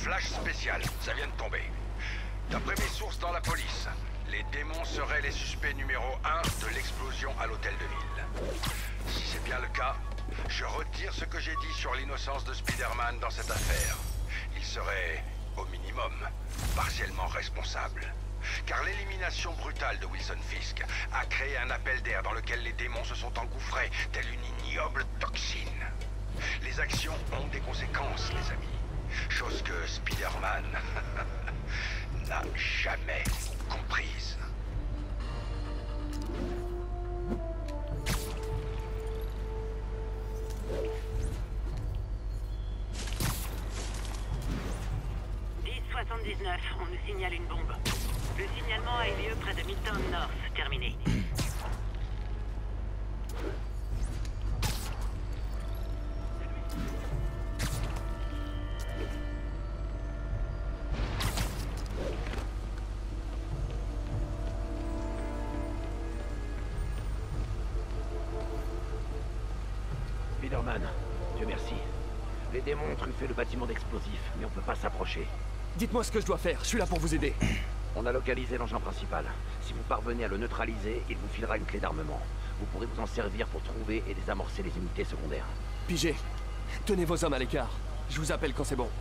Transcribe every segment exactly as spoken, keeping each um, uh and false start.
Flash spécial, ça vient de tomber. D'après mes sources dans la police, les démons seraient les suspects numéro un de l'explosion à l'hôtel de ville. Si c'est bien le cas, je retire ce que j'ai dit sur l'innocence de Spider-Man dans cette affaire. Il serait, au minimum, partiellement responsable. Car l'élimination brutale de Wilson Fisk a créé un appel d'air dans lequel les démons se sont engouffrés, telle une ignoble toxine. Les actions ont des conséquences, les amis. Chose que Spider-Man n'a jamais comprise. dix soixante-dix-neuf, on nous signale une bombe. Le signalement a eu lieu près de Midtown North. Terminé. Spider-Man, Dieu merci. Les démons ont truffé le bâtiment d'explosifs, mais on peut pas s'approcher. Dites-moi ce que je dois faire, je suis là pour vous aider. On a localisé l'engin principal. Si vous parvenez à le neutraliser, il vous filera une clé d'armement. Vous pourrez vous en servir pour trouver et désamorcer les unités secondaires. Pigé, tenez vos hommes à l'écart. Je vous appelle quand c'est bon.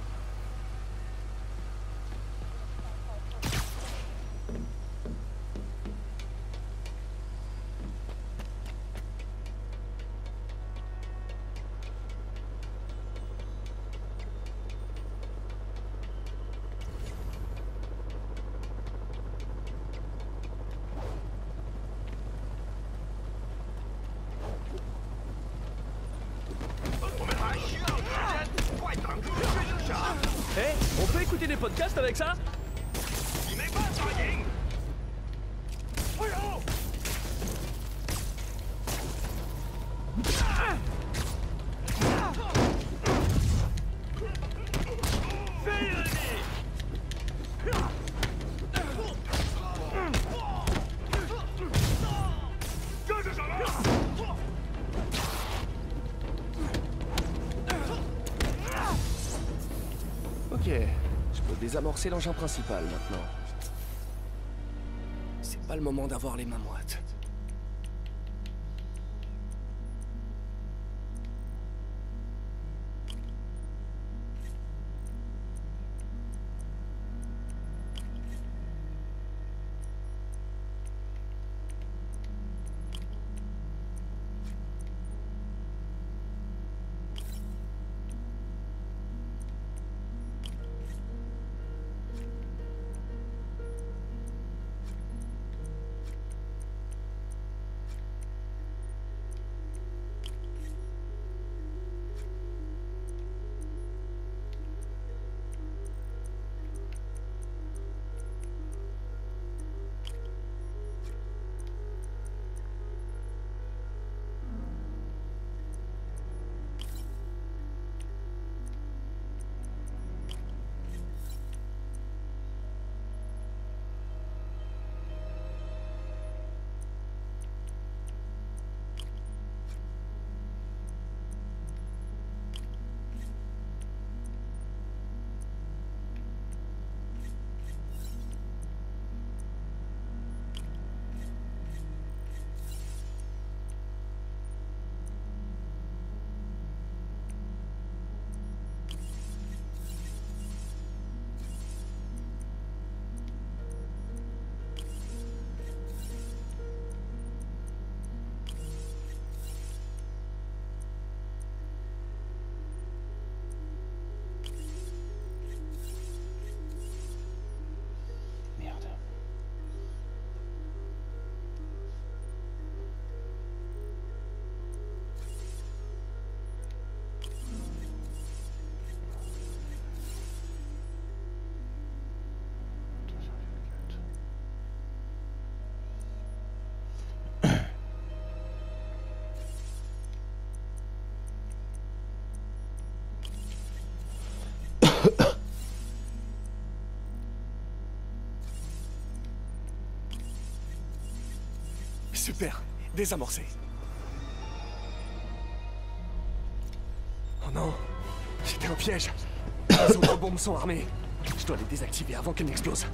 Hé, hey, on peut écouter des podcasts avec ça? Ok, je peux désamorcer l'engin principal maintenant. C'est pas le moment d'avoir les mains moites. Super, désamorcé. Oh non, c'était un piège. Les autres bombes sont armées. Je dois les désactiver avant qu'elles n'explosent.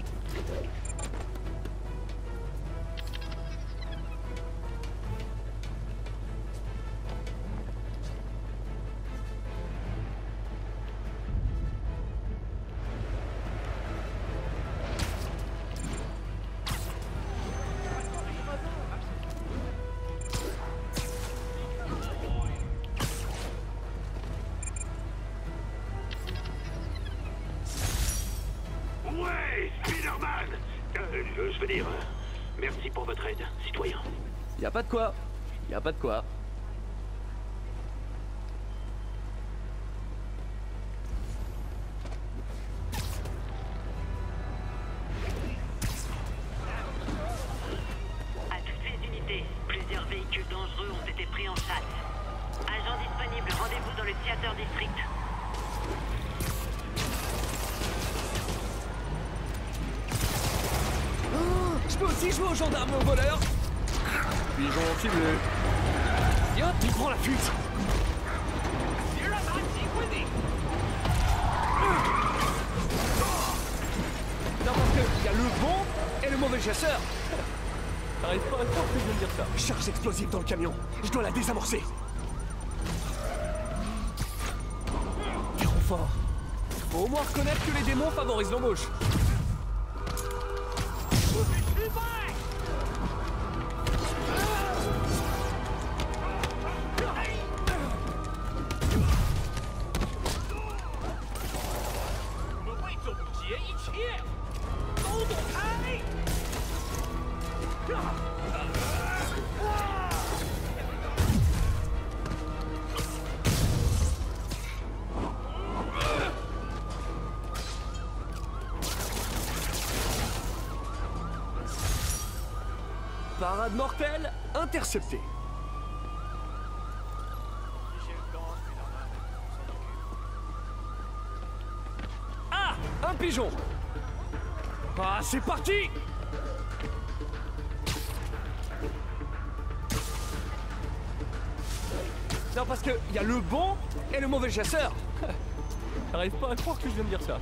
Ouais, Spider-Man euh, Je veux dire, merci pour votre aide, citoyen. Y a pas de quoi. Y a pas de quoi. À toutes les unités, plusieurs véhicules dangereux ont été pris en chasse. Agents disponibles, rendez-vous dans le Theater District. Je peux aussi jouer aux gendarmes et aux voleurs. Pigeon ciblé. Yop, il prend la fuite. Non, parce qu'il y a le bon et le mauvais chasseur. T'arrives pas à croire que je viens de dire ça. Charge explosive dans le camion. Je dois la désamorcer. Des renforts. Faut au moins reconnaître que les démons favorisent l'embauche. Parade mortelle interceptée. Ah, un pigeon. Ah, c'est parti. Non, parce que il y a le bon et le mauvais chasseur. J'arrive pas à croire que je viens de dire ça.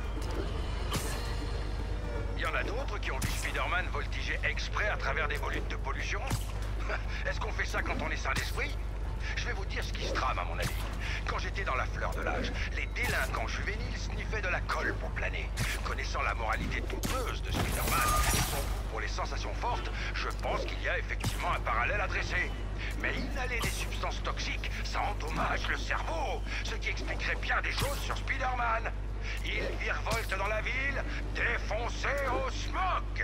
Il y en a d'autres qui ont vu Spider-Man voltiger exprès à travers des volutes de pollution. Est-ce qu'on fait ça quand on est sain d'esprit? Je vais vous dire ce qui se trame à mon avis. Quand j'étais dans la fleur de l'âge, les délinquants juvéniles sniffaient de la colle pour planer. Connaissant la moralité douteuse de Spider-Man et son goût pour les sensations fortes, je pense qu'il y a effectivement un parallèle à dresser. Mais inhaler des substances toxiques, ça endommage le cerveau, ce qui expliquerait bien des choses sur Spider-Man. Il virevolte dans la ville, défoncé au smog.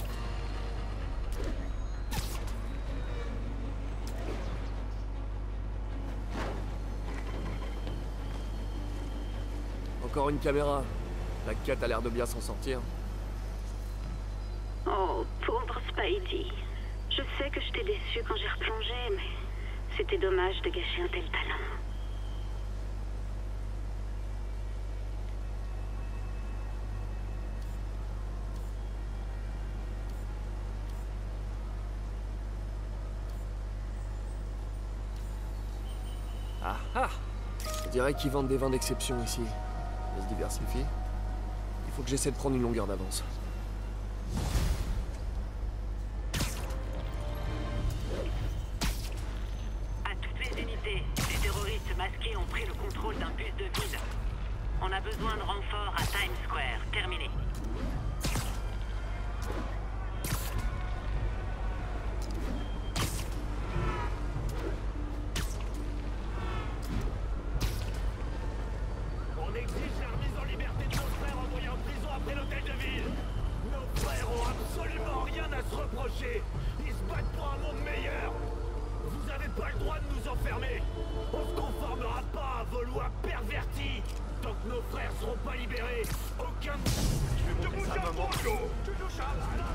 Encore une caméra. La Cat a l'air de bien s'en sortir. Oh, pauvre Spidey. Je sais que je t'ai déçu quand j'ai replongé, mais c'était dommage de gâcher un tel talent. Ah ah! Je dirais qu'ils vendent des vins d'exception ici. Ça se diversifie. Il faut que j'essaie de prendre une longueur d'avance. À toutes les unités, les terroristes masqués ont pris le contrôle d'un bus de vide. On a besoin de renforts à Times Square. Terminé. On exige la remise en liberté de nos frères envoyés en prison après l'hôtel de ville. Nos frères ont absolument rien à se reprocher. Ils se battent pour un monde meilleur. Vous avez pas le droit de nous enfermer. On se conformera pas à vos lois perverties. Tant que nos frères seront pas libérés, aucun... Je vais montrer ça à maman. Tu touches à la...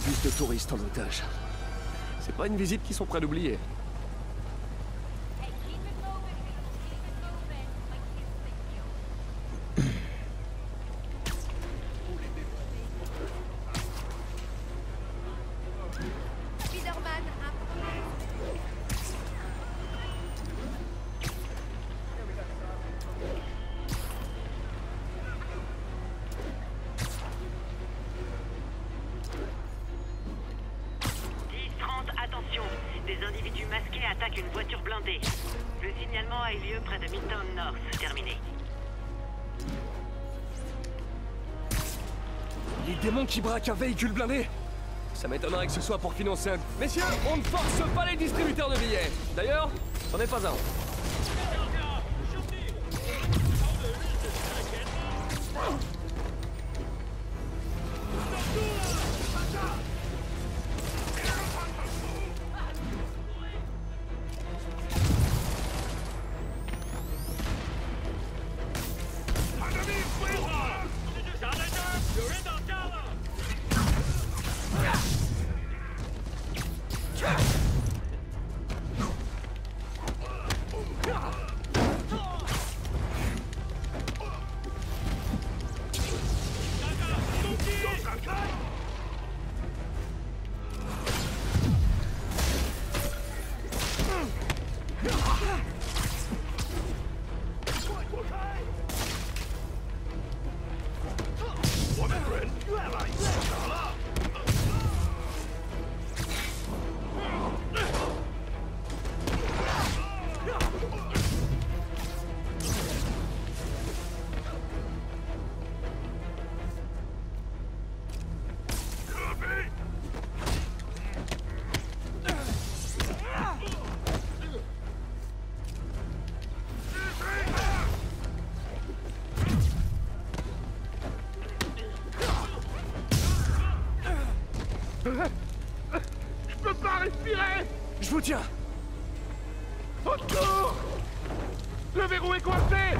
bus de touristes en otage. C'est pas une visite qu'ils sont prêts d'oublier. Attention, des individus masqués attaquent une voiture blindée. Le signalement a eu lieu près de Midtown North. Terminé. Les démons qui braquent un véhicule blindé? Ça m'étonnerait que ce soit pour financer un... Messieurs, on ne force pas les distributeurs de billets. D'ailleurs, c'en est pas un. Je peux pas respirer! Je vous tiens! Au secours! Le verrou est coincé!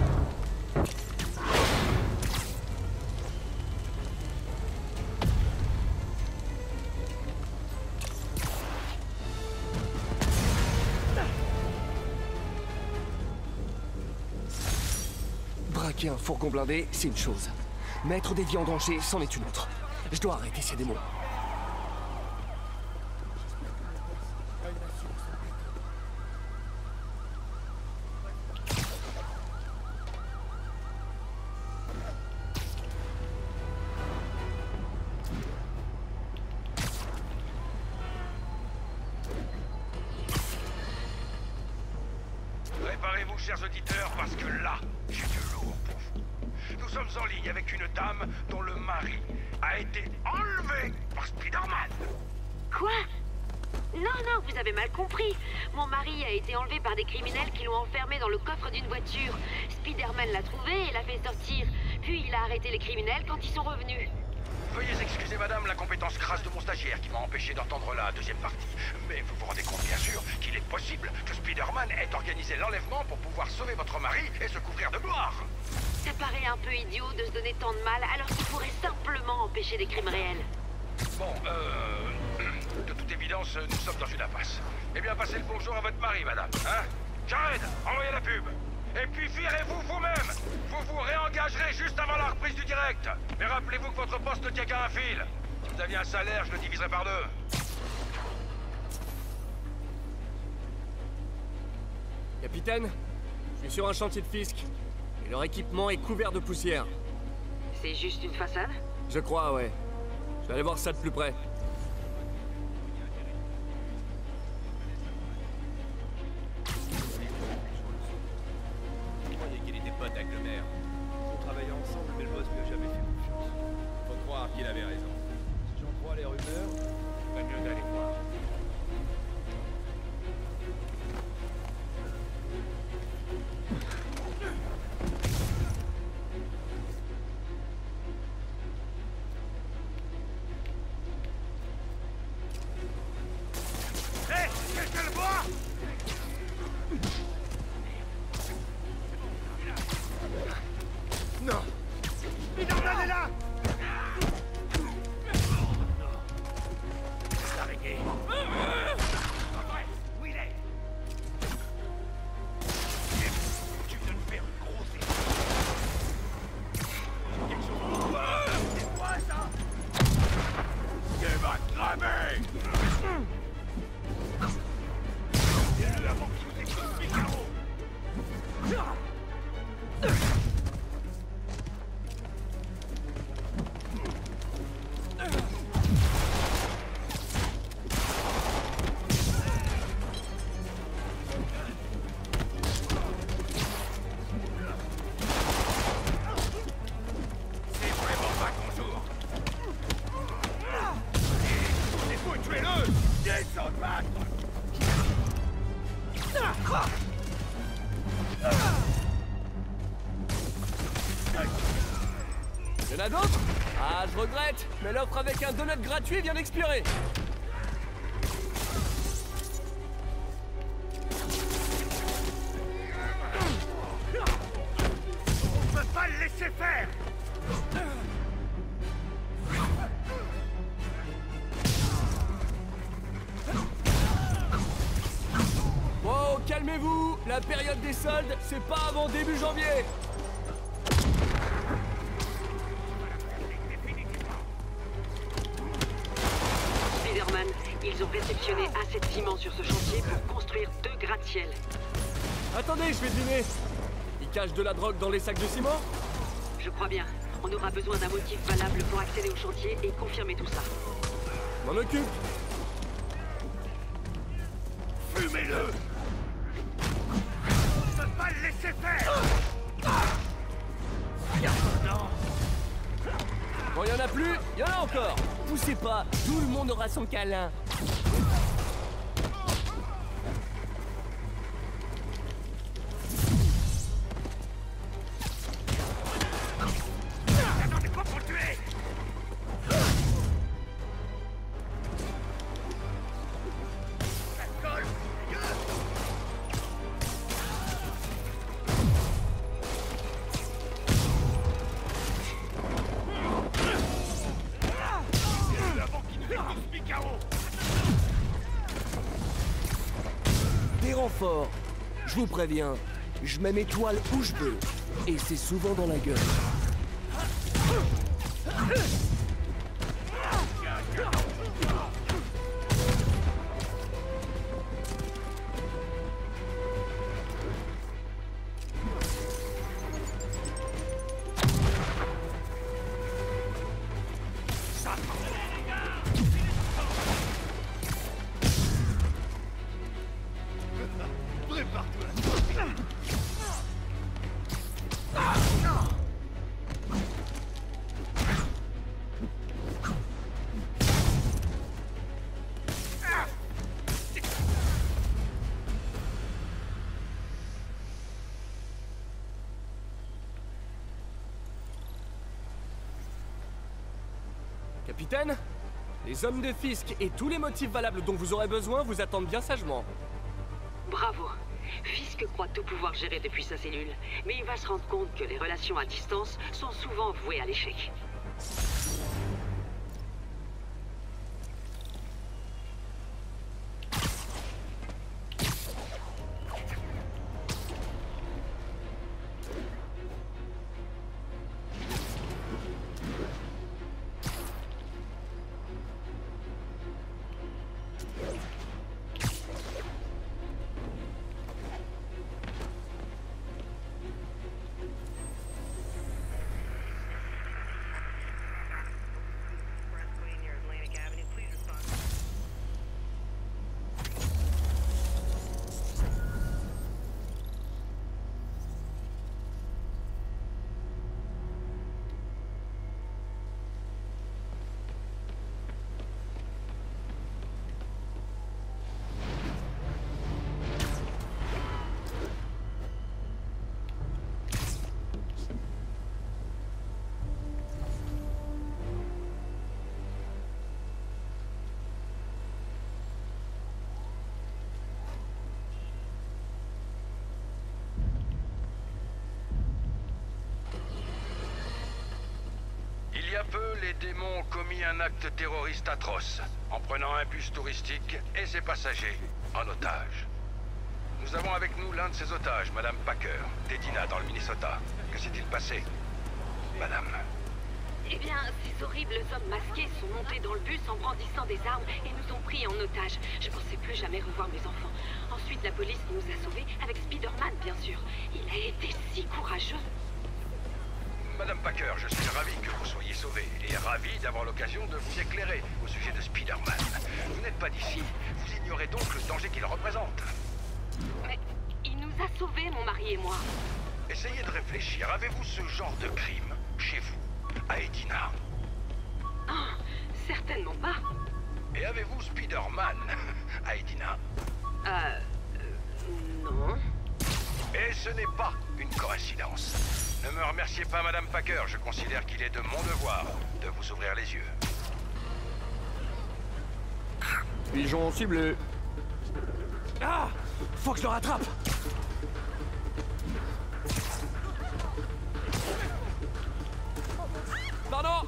Braquer un fourgon blindé, c'est une chose. Mettre des vies en danger, c'en est une autre. Je dois arrêter ces démons. Préparez-vous, chers auditeurs, parce que là, j'ai du lourd pour vous. Nous sommes en ligne avec une dame dont le mari a été enlevé par Spider-Man. Quoi? Non, non, vous avez mal compris. Mon mari a été enlevé par des criminels qui l'ont enfermé dans le coffre d'une voiture. Spider-Man l'a trouvé et l'a fait sortir. Puis il a arrêté les criminels quand ils sont revenus. Veuillez excuser, madame, la compétence crasse de mon stagiaire qui m'a empêché d'entendre la deuxième partie. Mais vous vous rendez compte, bien sûr, qu'il est possible que Spider-Man ait organisé l'enlèvement pour pouvoir sauver votre mari et se couvrir de gloire. Ça paraît un peu idiot de se donner tant de mal alors qu'il pourrait simplement empêcher des crimes réels. Bon, euh... de toute évidence, nous sommes dans une impasse. Eh bien, passez le bonjour à votre mari, madame, hein? Jared, envoyez la pub. Et puis virez-vous vous-même. Vous vous réengagerez juste avant la reprise du direct. Mais rappelez-vous que votre poste ne tient qu'à un fil. Si vous aviez un salaire, je le diviserais par deux. Capitaine, je suis sur un chantier de Fisk. Et leur équipement est couvert de poussière. C'est juste une façade? Je crois, ouais. Je vais aller voir ça de plus près. Je croyais qu'il était pote avec le maire. Ils ont travaillé ensemble, mais le boss lui a jamais fait confiance. Faut croire qu'il avait raison. Si j'en crois les rumeurs, pas mieux d'aller voir. Y'en a d'autres? Ah, je regrette, mais l'offre avec un donut gratuit vient d'expirer. On peut pas le laisser faire. Wow, calmez-vous. La période des soldes, c'est pas avant début janvier. Spider-Man, ils ont réceptionné assez de ciment sur ce chantier pour construire deux gratte-ciel. Attendez, je vais deviner. Ils cachent de la drogue dans les sacs de ciment? Je crois bien. On aura besoin d'un motif valable pour accéder au chantier et confirmer tout ça. M'en occupe. Fumez-le. On peut pas le laisser faire. Quand il y en a plus, il y en a encore. Poussez pas, tout le monde aura son câlin. Attendez pas pour le tuer. Ça colle. Avant qu'il nous défonce Picaro. Des renforts. Je vous préviens, je mets mes toiles où je veux. Et c'est souvent dans la gueule. Capitaine, les hommes de Fisk et tous les motifs valables dont vous aurez besoin vous attendent bien sagement. Bravo. Fisk croit tout pouvoir gérer depuis sa cellule, mais il va se rendre compte que les relations à distance sont souvent vouées à l'échec. Il y a peu, les démons ont commis un acte terroriste atroce, en prenant un bus touristique et ses passagers en otage. Nous avons avec nous l'un de ces otages, Madame Packer, d'Edina dans le Minnesota. Que s'est-il passé, Madame? Eh bien, ces horribles hommes masqués sont montés dans le bus en brandissant des armes et nous ont pris en otage. Je pensais plus jamais revoir mes enfants. Ensuite, la police nous a sauvés, avec Spider-Man, bien sûr. Il a été si courageux. Madame Packer, je suis ravi que vous soyez sauvée et ravi d'avoir l'occasion de vous éclairer au sujet de Spider-Man. Vous n'êtes pas d'ici, vous ignorez donc le danger qu'il représente. Mais il nous a sauvés, mon mari et moi. Essayez de réfléchir, avez-vous ce genre de crime chez vous, à Edina? Oh, certainement pas. Et avez-vous Spider-Man à Edina? Euh... euh non. ce n'est pas une coïncidence. Ne me remerciez pas, Madame Packer. Je considère qu'il est de mon devoir de vous ouvrir les yeux. Pigeon ciblé. Ah! Faut que je le rattrape! Pardon!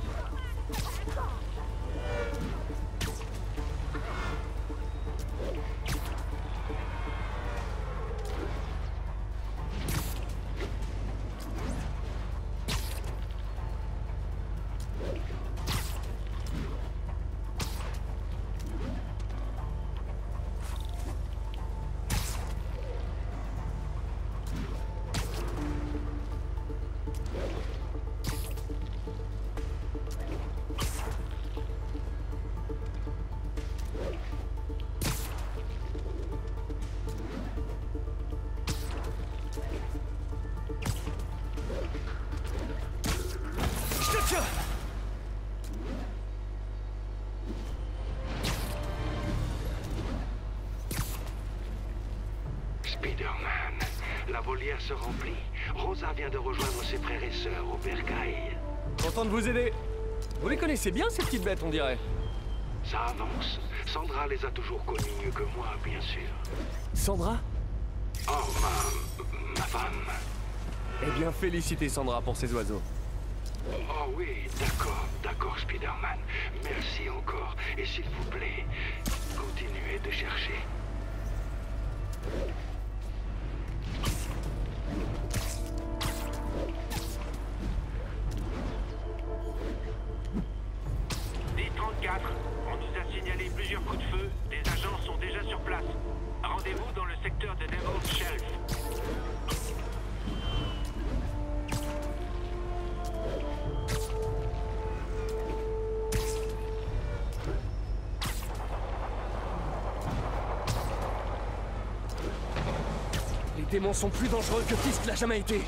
Spider-Man, la volière se remplit. Rosa vient de rejoindre ses frères et sœurs au bercail. Content de vous aider. Vous les connaissez bien, ces petites bêtes, on dirait. Ça avance. Sandra les a toujours connus mieux que moi, bien sûr. Sandra? Oh, ma... ma femme. Eh bien, félicitez Sandra pour ses oiseaux. Oh oui, d'accord, d'accord, Spider-Man. Merci encore. Et s'il vous plaît, continuez de chercher. D trente-quatre, on nous a signalé plusieurs coups de feu. Des agents sont déjà sur place. Rendez-vous dans le secteur de Devil's Shelf. Les démons sont plus dangereux que Fisk l'a jamais été.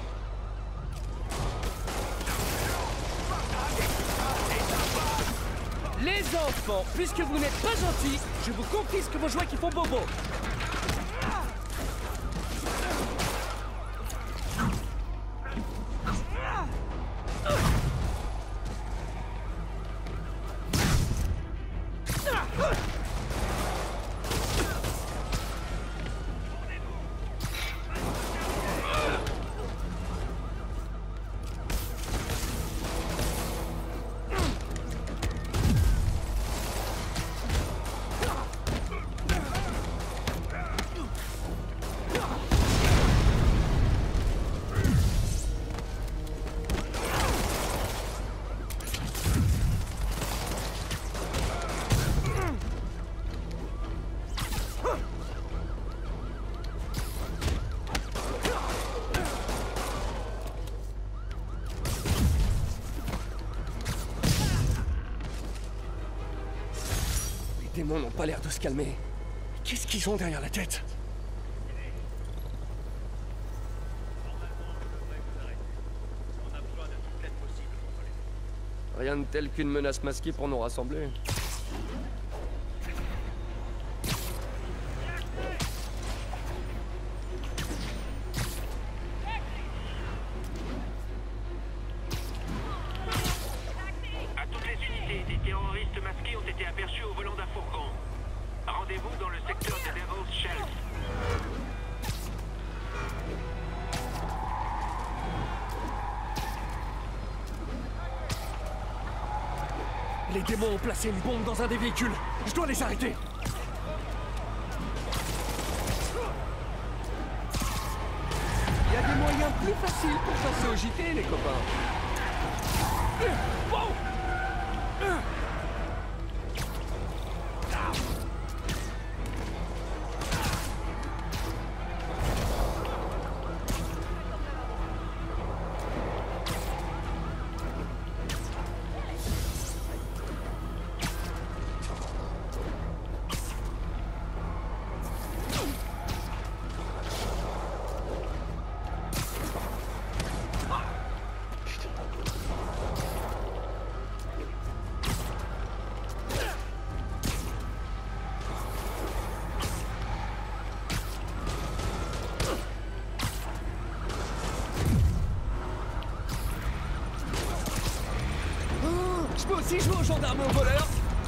Les enfants, puisque vous n'êtes pas gentils, je vous confisque vos jouets qui font bobo. Les démons n'ont pas l'air de se calmer. Qu'est-ce qu'ils ont derrière la tête? Rien de tel qu'une menace masquée pour nous rassembler. À toutes les unités, des terroristes masqués ont été aperçus au volant d'un fourgon. Rendez-vous dans le secteur de Devil's Shelf. Les démons ont placé une bombe dans un des véhicules. Je dois les arrêter. Il y a des moyens plus faciles pour passer au J T, les copains. Wow! Je peux aussi jouer aux gendarmes et aux voleurs.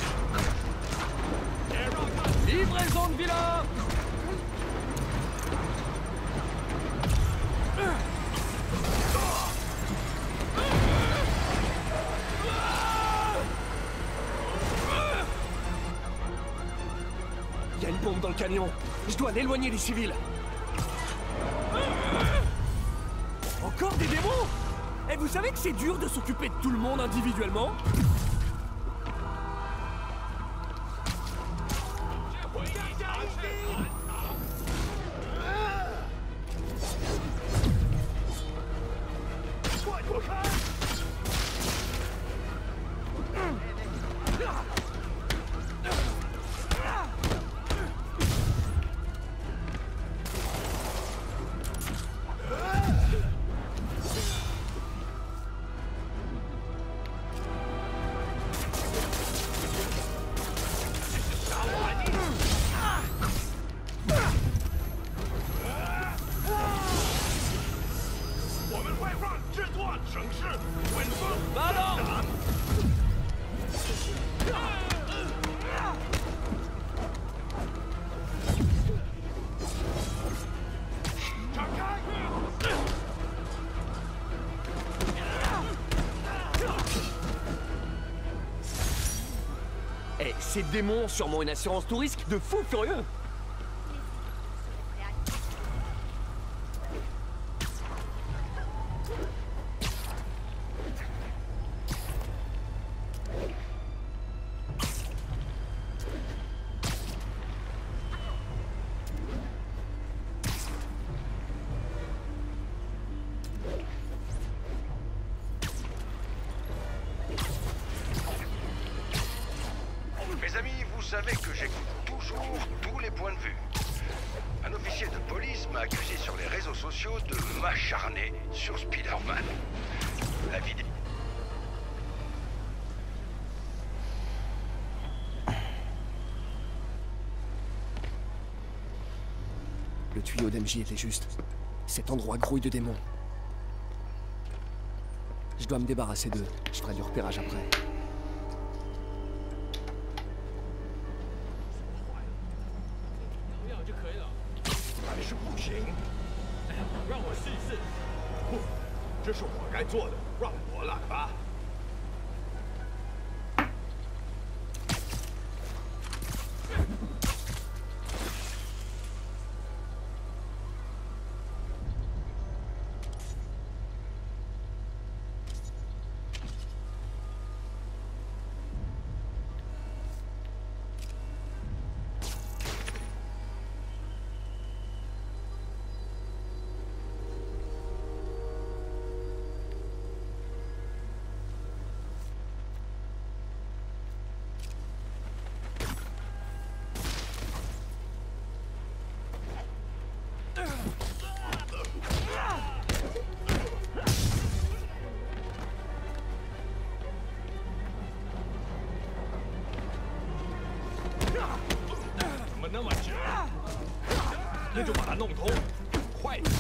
Livraison de vilain. Il y a une bombe dans le camion. Je dois l'éloigner des civils. Encore des démons? Et vous savez que c'est dur de s'occuper de tout le monde individuellement? Eh, ces démons ont sûrement une assurance tout risque de fou furieux. Mes amis, vous savez que j'écoute toujours tous les points de vue. Un officier de police m'a accusé sur les réseaux sociaux de m'acharner sur Spider-Man. La vidéo... Le tuyau d'M J était juste. Cet endroit grouille de démons. Je dois me débarrasser d'eux. Je ferai du repérage après. 这是我该做的，让我来吧。怎么那么久？那就把它弄通，快点！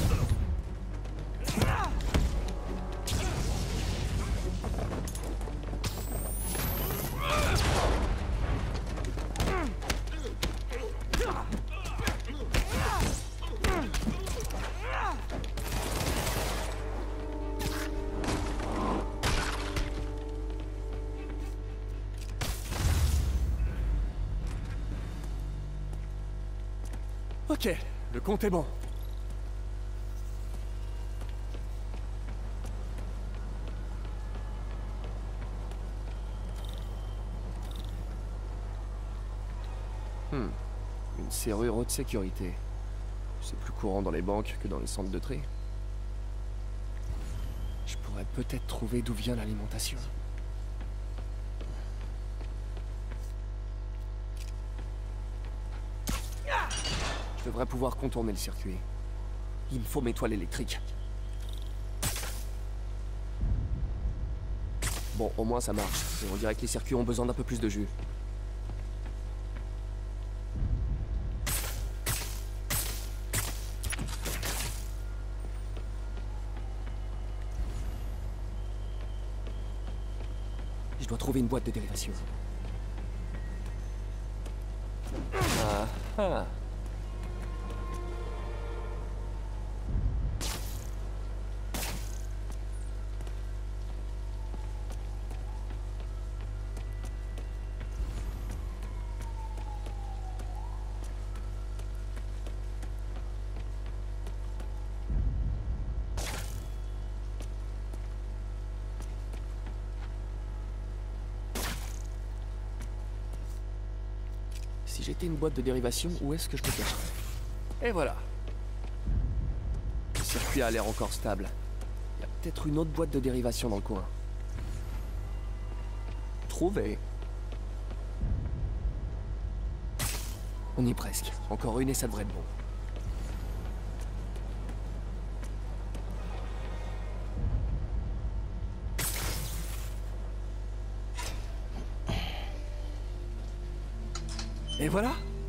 Ok, le compte est bon. Hmm. Une serrure haute sécurité. C'est plus courant dans les banques que dans les centres de tri. Je pourrais peut-être trouver d'où vient l'alimentation. Je devrais pouvoir contourner le circuit. Il me faut mes toiles électriques. Bon, au moins ça marche. Et on dirait que les circuits ont besoin d'un peu plus de jus. Je dois trouver une boîte de dérivation. Ah ah. Si j'étais une boîte de dérivation, où est-ce que je peux cacher? Et voilà. Le circuit a l'air encore stable. Il y a peut-être une autre boîte de dérivation dans le coin. Trouvé. On y est presque. Encore une et ça devrait être bon. Et voilà.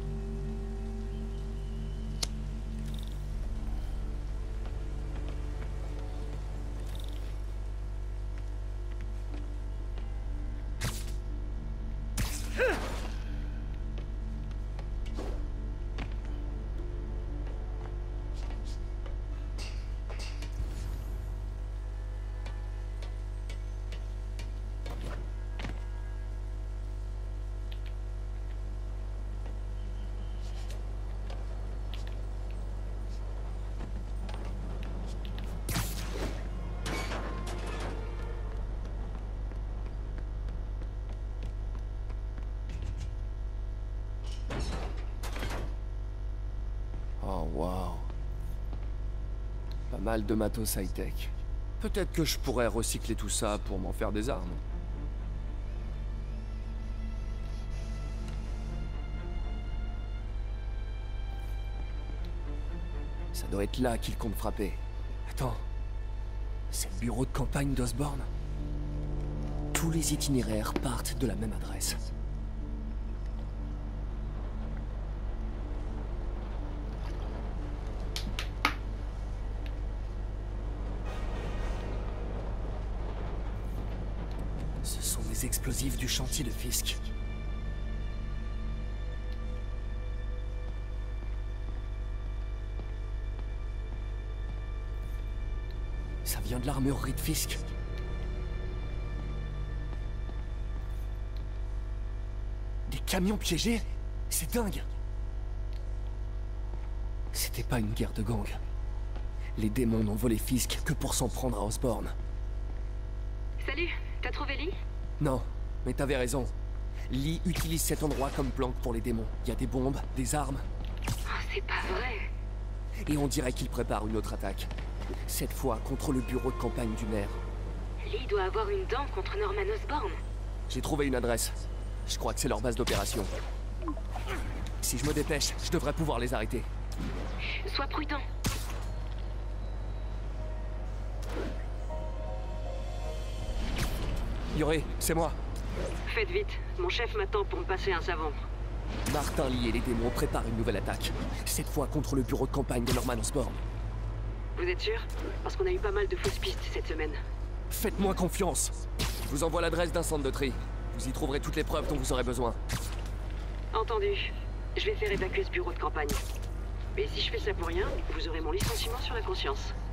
Oh, waouh. Pas mal de matos high-tech. Peut-être que je pourrais recycler tout ça pour m'en faire des armes. Ça doit être là qu'il compte frapper. Attends. C'est le bureau de campagne d'Osborn. Tous les itinéraires partent de la même adresse. Ce sont des explosifs du chantier de Fisk. Ça vient de l'armurerie de Fisk. Des camions piégés? C'est dingue! C'était pas une guerre de gang. Les démons n'ont volé Fisk que pour s'en prendre à Osborn. Salut, t'as trouvé Lee? Non, mais t'avais raison. Lee utilise cet endroit comme planque pour les démons. Il y a des bombes, des armes. Oh, c'est pas vrai. Et on dirait qu'il prépare une autre attaque. Cette fois contre le bureau de campagne du maire. Lee doit avoir une dent contre Norman Osborn. J'ai trouvé une adresse. Je crois que c'est leur base d'opération. Si je me dépêche, je devrais pouvoir les arrêter. Sois prudent. Yuri, c'est moi. Faites vite. Mon chef m'attend pour me passer un savon. Martin Lee et les démons préparent une nouvelle attaque. Cette fois contre le bureau de campagne de Norman Osborn. Vous êtes sûr? Parce qu'on a eu pas mal de fausses pistes cette semaine. Faites-moi confiance. Je vous envoie l'adresse d'un centre de tri. Vous y trouverez toutes les preuves dont vous aurez besoin. Entendu. Je vais faire évacuer ce bureau de campagne. Mais si je fais ça pour rien, vous aurez mon licenciement sur la conscience.